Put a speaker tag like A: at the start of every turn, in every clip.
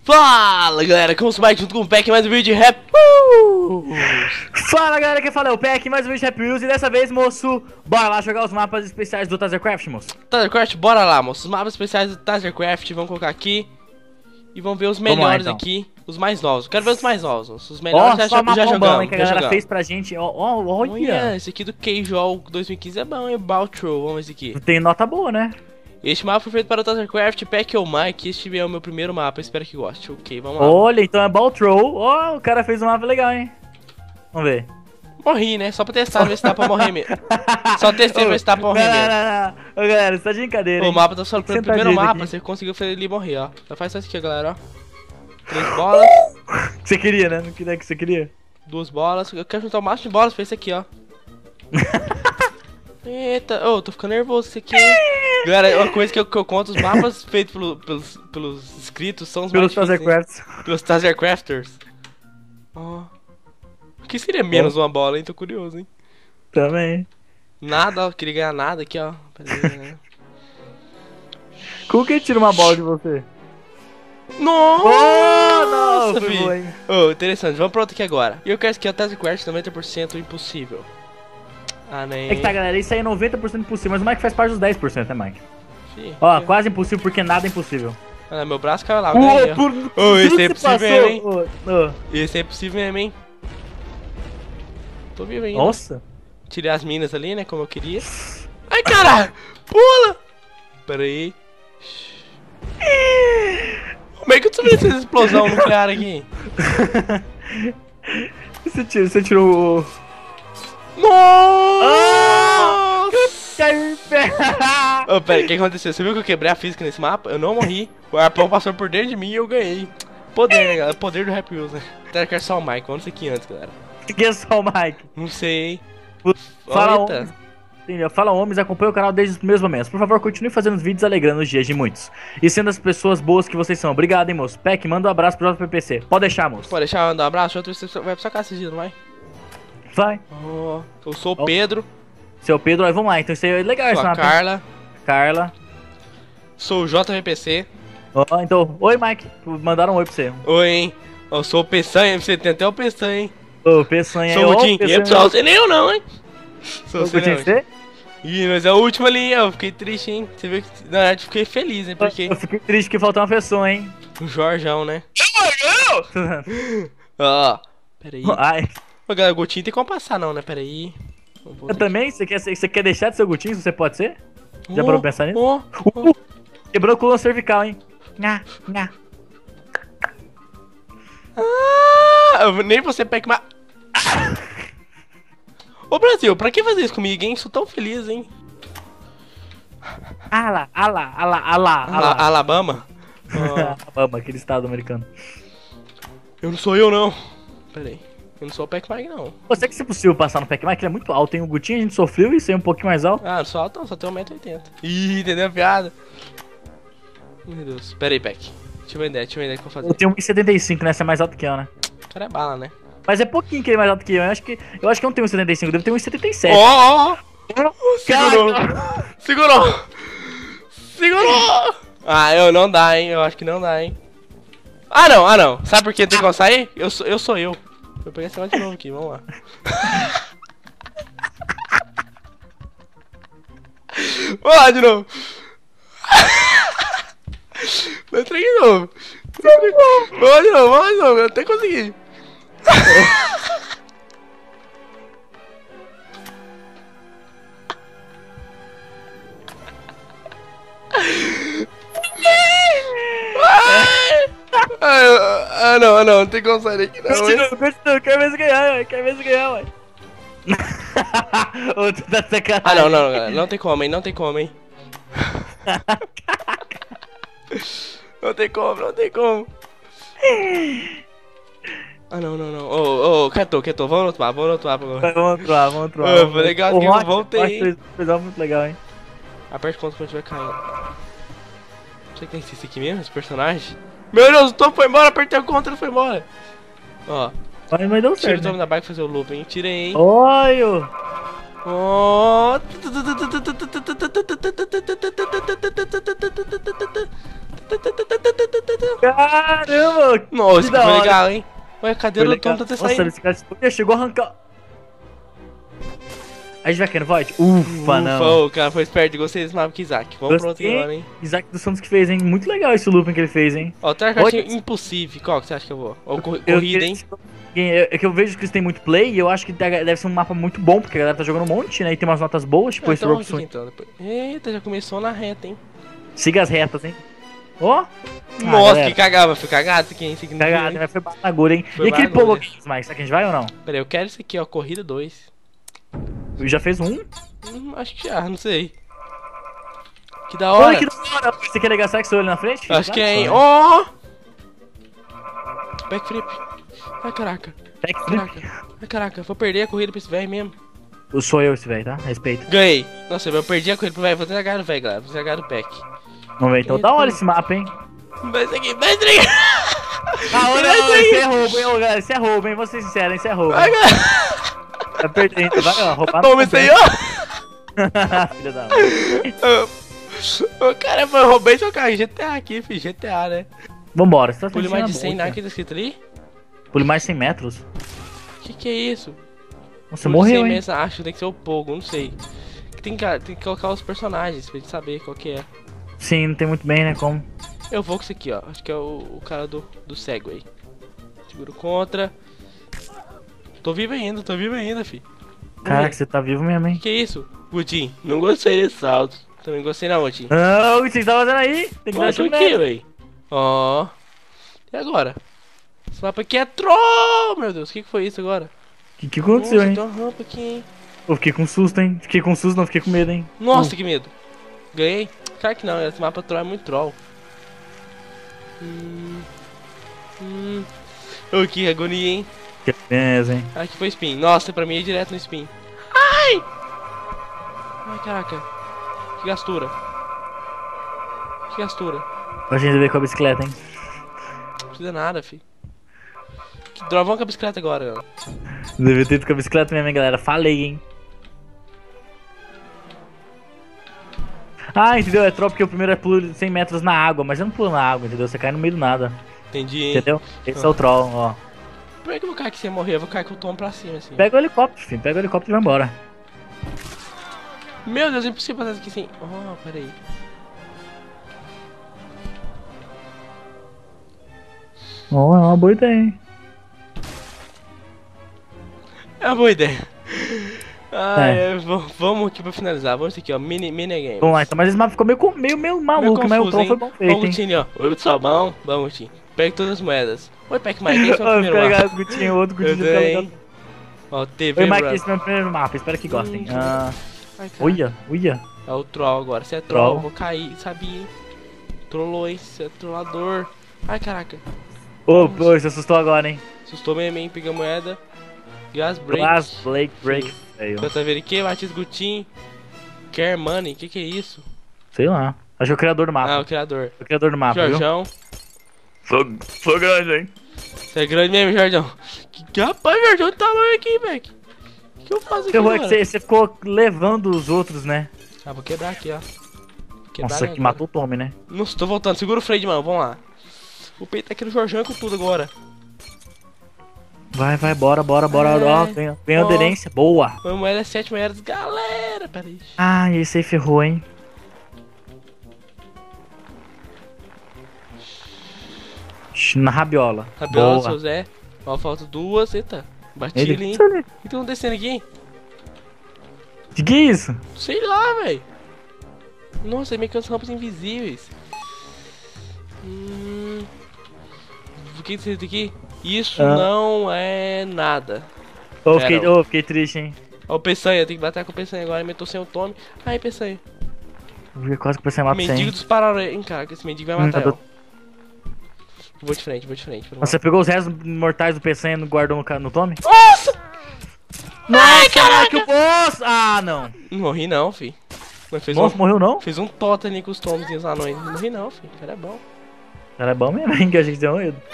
A: Fala galera, como o Mike junto com o Peck, mais um vídeo de Rap.
B: Fala galera, quem fala é o Peck, mais um vídeo de Rap Wheels. E dessa vez, moço, bora lá jogar os mapas especiais do Tazercraft, moço.
A: Tazercraft, bora lá, moço. Os mapas especiais do Tazercraft, vamos colocar aqui. E vamos ver os melhores
B: então.
A: aqui, os mais novos. Quero ver os mais novos, moço. Os melhores já jogamos,
B: bom, hein, que a galera fez pra gente. Olha,
A: esse aqui do Casual 2015 é bom, hein, Baltro. Vamos ver esse aqui.
B: tem nota boa, né?
A: Este mapa foi feito para o Tazercraft, Peck ou Mike. Este é o meu primeiro mapa, espero que goste. Ok, vamos lá.
B: Olha, então é Baltroll. Ó, o cara fez um mapa legal, hein. Vamos ver.
A: Morri, né? Só pra testar, ver se dá pra morrer mesmo. Só testei pra ver se dá pra morrer mesmo.
B: Não. Ô, galera, você tá de brincadeira,
A: O
B: hein?
A: mapa tá só pro primeiro mapa,
B: aqui.
A: você conseguiu fazer ele morrer, ó. Já faz só isso aqui, galera, ó. 3 bolas,
B: Que você queria, né? Não queria que você queria.
A: 2 bolas. Eu quero juntar o máximo de bolas pra esse aqui, ó. Eita, tô ficando nervoso com isso aqui, hein? Galera, uma coisa que eu conto, os mapas feitos pelos inscritos são os
B: Pelos
A: mais difíceis,
B: Tazercrafts.
A: pelos Tazercrafters. Ó. O que seria menos uma bola, hein? Tô curioso, hein?
B: Também.
A: Nada, ó. Queria ganhar nada aqui, ó. Pera aí, né?
B: Como que ele tira uma bola de você?
A: Nossa!
B: Oh, não, foi
A: fi.
B: boa, hein?
A: Interessante, vamos pro outro aqui agora. E eu quero que o Tazercraft 90% impossível. Ah, nem.
B: É que tá, galera, isso aí é 90% impossível, mas o Mike faz parte dos 10%, né, Mike?
A: Fi,
B: Ó,
A: fi.
B: quase impossível porque nada é impossível.
A: Ah, meu braço caiu lá, eu ganhei, ó. Esse é impossível mesmo, hein? Esse é impossível mesmo, hein? Tô vivo ainda.
B: Nossa.
A: Tirei as minas ali, né, como eu queria. Ai, caralho! Pula! Pera aí. Como é que eu descobri essa explosão nuclear aqui?
B: Você tirou o...
A: Nossa!
B: Ah!
A: Ô, pera aí, o que aconteceu? Você viu que eu quebrei a física nesse mapa? Eu não morri. O arpão passou por dentro de mim e eu ganhei. Poder, né, galera? Poder do Rap Wheels, né? Até quero só o Mike. Vamos aqui antes, galera.
B: Que é só o Mike.
A: Não sei.
B: Fala,
A: Eita.
B: homens. Entendeu? Fala, homens, acompanha o canal desde os primeiros momentos. Por favor, continue fazendo os vídeos alegrando os dias de muitos. E sendo as pessoas boas que vocês são. Obrigado, hein, moço. Peck, manda um abraço pro JPPC. Pode deixar, moço.
A: Pode deixar eu mandar um abraço? Outro você vai pra sua casa esse dia, não vai?
B: Vai.
A: Oh, eu sou o Pedro.
B: Seu Pedro, aí vamos lá. Então isso aí é legal, esse
A: Sou a
B: mapa, hein?
A: Carla.
B: Carla.
A: Sou o JVPC.
B: Ó, então, oi, Mike. Mandaram um oi pra você.
A: Oi, hein? Eu sou o Peçanha, você tem até o Peçanha, hein?
B: Ô, Peçanha aí.
A: Sou o
B: Ô,
A: Gutinho. E
B: Peçanha.
A: pessoal, você nem eu não, hein? Sou
B: Ô,
A: você
B: Gutinho,
A: não.
B: você?
A: Ih, mas é o último ali, eu fiquei triste, hein? Você viu que, na verdade, fiquei feliz, né? Porque
B: Eu fiquei triste que faltou uma pessoa, hein?
A: o Jorjão, né? Ó, pera aí.
B: Ai,
A: Ô, galera, o Gutinho tem como passar não, né? Pera aí.
B: eu também? Você quer deixar de ser o Gutinho? Você pode ser? Já parou pra pensar nisso? Quebrou a coluna cervical, hein? Nha.
A: Nem você pega mais. Ô, Brasil, pra que fazer isso comigo, hein? Sou tão feliz, hein? Alabama? Ó,
B: Alabama, aquele estado americano.
A: eu não sou eu, não. Pera aí. Eu não sou o Pac Mike, não.
B: Você que se possível passar no Pac-Man, que ele é muito alto, hein? O Gutinho a gente sofreu e isso aí é um pouquinho mais alto.
A: Ah, não sou alto, não. Só tenho 1,80 m. Ih, entendeu a piada? Meu Deus. Pera aí, Pac. Deixa eu ver ideia o que eu vou fazer.
B: Eu tenho 1,75, né? Você é mais alto que eu, né?
A: O cara é bala, né?
B: Mas é pouquinho que ele é mais alto que eu. Eu acho que eu não tenho 1,75, eu devo ter 1,77.
A: Ó! Segurou! Segurou! Ah, não dá, hein? Eu acho que não dá, hein? Ah, não. Sabe por que tem como sair? Eu sou eu. Vou pegar esse negócio de novo aqui, vamos lá. Vamos lá de novo. Vou entrar de novo. Vamos de novo, eu até consegui. Não tem como sair daqui não, hein?
B: Continua, quero ver se ganhar, ué. Ô, tu tá sacanagem.
A: Ah, não, galera, não tem como, hein, não tem como. Não tem como. Ah, não. Ô, quieto, vamos no outro mapa agora.
B: Vamos atuar.
A: Foi legal que eu voltei, hein?
B: Fez algo muito legal, hein?
A: Aperte quando a gente vai caindo. Você tem esse aqui mesmo, esse personagem? Meu Deus, o topo foi embora, apertei o contra e foi embora. Ó.
B: Mas deu
A: Tira o
B: certo,
A: topo
B: né?
A: da bike e fazer o loop, hein? Tirei, hein?
B: Olha!
A: Ó.
B: Caramba!
A: Nossa,
B: que
A: que
B: da
A: foi
B: hora.
A: legal, hein? Ué, a cadeira
B: Foi
A: do Tom
B: legal.
A: tá até
B: Nossa,
A: saindo.
B: esse cara chegou a arrancar. A gente vai querendo Void? Ufa, não.
A: O cara foi esperto, gostei desse mapa que Isaac. Vamos pro outro
B: Gostei.
A: agora, hein?
B: Isaac dos Santos que fez, hein? Muito legal esse looping que ele fez, hein?
A: Ó, tem uma
B: Void-
A: cartinha impossível. Qual que você acha que eu vou? Ou
B: Eu-
A: corrida, hein?
B: É que eu vejo que eles têm muito play e eu acho que deve ser um mapa muito bom, porque a galera tá jogando um monte, né? E tem umas notas boas, tipo
A: Ah,
B: esse
A: então
B: Rogue
A: vamos aqui,
B: Swing.
A: então. Depois. Eita, já começou na reta, hein?
B: Siga as retas, hein? Ó!
A: Nossa,
B: galera,
A: que cagava. Foi cagado isso aqui, hein? Isso aqui não viu,
B: cagada,
A: hein?
B: mas foi bala na agulha, hein?
A: Foi
B: E aquele
A: bala na
B: Polo
A: agulha.
B: Games, Mike, será que a gente vai ou não?
A: Pera aí, eu quero isso aqui, ó. Corrida 2.
B: Já fez um?
A: Acho que já, não sei. Que da hora.
B: Olha que da hora! Você quer ligar seu olho na frente?
A: Acho que é, hein?
B: Claro
A: Ó! Backflip. Ai, caraca.
B: que só, né? Backflip.
A: Ai, caraca. Vou perder a corrida pra esse velho mesmo.
B: Sou eu esse velho, tá? Respeito.
A: Ganhei. Nossa, eu perdi a corrida pro velho. Vou entregar no velho, galera. Vou entregar no pack.
B: Vamos ver, então da hora esse mapa, hein?
A: Vai isso aqui, vai entregar.
B: Ah, olha, isso é roubo, hein, ô, galera? Isso é roubo, hein? Vou ser sincero, hein? Isso é roubo.
A: Vai,
B: Hein?
A: galera.
B: Tá perdendo, vai, ó. Roubar
A: Toma isso aí, ó.
B: Filha da mãe.
A: O cara foi roubei seu carro. GTA aqui, filho. GTA, né?
B: Vambora, você tá
A: Pule
B: sentindo
A: mais de
B: a
A: 100
B: boca.
A: na que tá escrito ali?
B: Pule mais 100 metros?
A: Que é isso?
B: Você morreu,
A: 100
B: hein?
A: metros, acho, tem que ser o Pogo, não sei. Tem que colocar os personagens pra gente saber qual que é.
B: Sim, não tem muito bem, né? Como?
A: Eu vou com esse aqui, ó. Acho que é o cara do Segway. Seguro contra. Tô vivo ainda, fi.
B: Caraca, você tá vivo mesmo, hein?
A: Que é isso? Gutin, não gostei desse salto. Também gostei não, Gutin.
B: Não, o que você tá fazendo aí? Tem que dar
A: Volta
B: chute
A: aqui,
B: nele.
A: véi. Ó. E agora? Esse mapa aqui é troll! Meu Deus, o que foi isso agora?
B: O que aconteceu,
A: Nossa,
B: hein?
A: tem uma rampa aqui, hein?
B: Eu fiquei com susto, hein? Fiquei com susto, não, fiquei com medo, hein?
A: Nossa, que medo. Ganhei? Claro que não, esse mapa troll é muito troll. Oh, que agonia, hein?
B: Que beleza, hein?
A: Aqui foi spin. Nossa, pra mim é direto no spin. Ai! Ai, caraca. Que gastura. Que gastura.
B: Pra gente ver com a bicicleta, hein?
A: Não precisa nada, fi. Que droga, vamos com a bicicleta agora, ó.
B: Devia ter ido com a bicicleta mesmo, hein, galera? Falei, hein? Ah, entendeu? É troll porque o primeiro é pulo 100 metros na água, mas eu não pulo na água, entendeu? Você cai no meio do nada,
A: Entendi, hein?
B: entendeu? Esse é o troll, ó.
A: Por que eu vou cair aqui sem morrer? Eu vou cair com o tom pra cima, assim.
B: Pega o helicóptero, filho. Pega o helicóptero e vai embora.
A: Meu Deus, é impossível passar isso aqui sem... Oh, peraí.
B: Ó, é uma boa ideia, hein?
A: É uma boa ideia. Ai,
B: É.
A: vamos aqui pra finalizar. Vamos aqui, ó. Mini game.
B: Vamos lá, então. Mas esse mapa ficou meio maluco, mas o troll foi bom feito,
A: Vamos,
B: hein?
A: Gutinho, ó. Oi, pessoal, bom? Vamos, Gutinho. Pega todas as moedas. Oi, Pac-Man, quem foi o primeiro
B: Pegar
A: mapa?
B: o Gutinho, o outro
A: Eu
B: Gutinho fica legal.
A: tenho. Ó, TV
B: Oi, Mike,
A: Run.
B: esse é o meu primeiro mapa. Espero que gostem.
A: Ai, cara.
B: Uia.
A: É o troll agora. Se é troll,
B: Troll.
A: eu vou cair, sabia, hein? Trollou, hein? Você é trollador. Ai, caraca.
B: Ô, você assustou agora, hein?
A: Assustou mesmo, hein? Pega a moeda. Glass break.
B: Glass Break. Feio.
A: Tanta Verique, Matias Gutin. Care Money, que é isso?
B: Sei lá. Acho que é o criador do
A: Ah,
B: mapa.
A: o criador.
B: É o criador do mapa, viu?
A: Jorjão.
B: Sou grande, hein?
A: Você é grande mesmo, Jordão. Que rapaz, Jordão, tá tamanho aqui, velho. O que eu faço aqui
B: É
A: agora?
B: que você ficou levando os outros, né?
A: Ah, vou quebrar aqui, ó. Quebrar
B: Nossa,
A: agora.
B: que matou o Tommy, né?
A: Nossa, tô voltando. Segura o freio de mão, vamos lá. O peito tá aqui no Jorjão com tudo agora.
B: Vai, bora. Ó, vem a
A: Ó.
B: aderência. Boa.
A: Uma moeda é 7 moedas. Galera, peraí.
B: Ah, esse aí ferrou, hein? Na rabiola.
A: Rabiola,
B: Boa.
A: seu Zé. Ó, falta duas. Eita, bati
B: Ele...
A: ali, hein. O que tá acontecendo aqui?
B: Que é isso?
A: Sei lá, velho. Nossa, é meio que as rampas invisíveis. O que tá escrito aqui? Isso
B: Ah.
A: não é nada.
B: Ô,
A: Pera.
B: fiquei triste, hein?
A: Ó, o Peçanha, tem que bater com o Peçanha agora. Eu tô sem o Tommy. Ai, Peçanha.
B: Quase que o PC mata
A: Mendigo
B: 100.
A: dos Paraná. Hein, cara, que esse mendigo vai matar
B: eu
A: ela. Vou de frente.
B: Você pegou os restos mortais do PC e guardou no Tommy?
A: Nossa!
B: Ai, caraca, o boss! Ah, não.
A: Não morri não, fi. Mas fez
B: Nossa, morreu não?
A: Fez um tota ali com os Toms e os anões. Não morri não, fi. O cara é bom.
B: Cara, é bom mesmo, hein? Que a gente deu medo.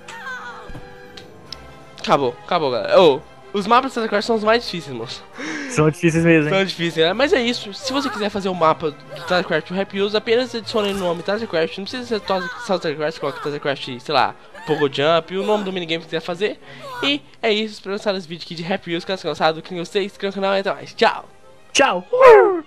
A: Acabou, galera. Ô, os mapas dessa cor são os mais difíceis, moço.
B: São difíceis mesmo, hein?
A: São difíceis, né? Mas é isso. Se você quiser fazer o mapa do TazzaCraft do Happy Wheels, apenas adicione o nome TazzaCraft. Não precisa ser só TazzaCraft, coloque TazzaCraft, sei lá, Pogo Jump, o nome do minigame que quiser fazer. E é isso. Espero gostar desse vídeo aqui de Happy Wheels. Caso tenha gostado, clique no gostei, se inscreva no canal e até mais. Tchau!
B: Tchau!